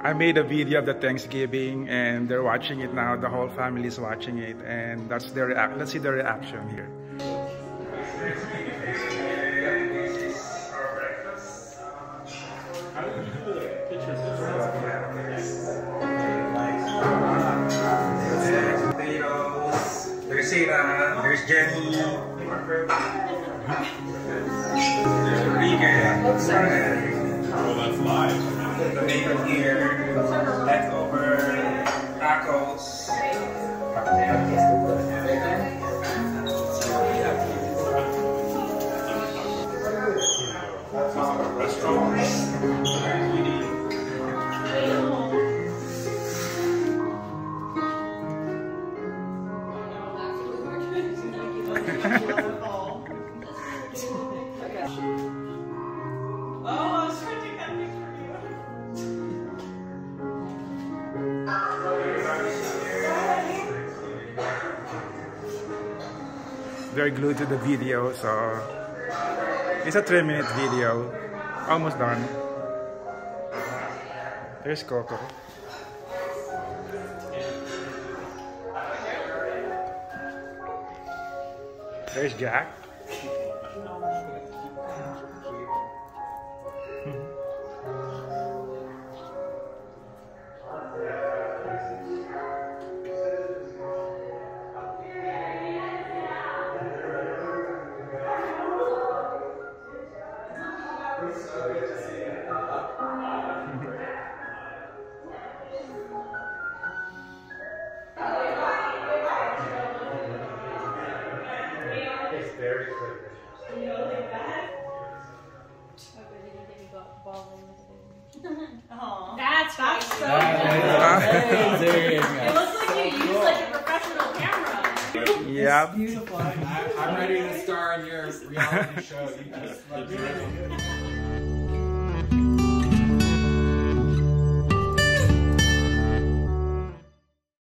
I made a video of the Thanksgiving and they're watching it now. The whole family is watching it and that's their reaction. Let's see the reaction here. There's Sarah, there's Jenny, there's Regan. Oh, that's live. The bacon here, leftover tacos. They're glued to the video, so it's a 3-minute video. Almost done. There's Coco. There's Jack. It's very quick. That's so cool. It looks like you use like a professional camera. Yeah. It's beautiful. I'm ready to star in your reality show. You just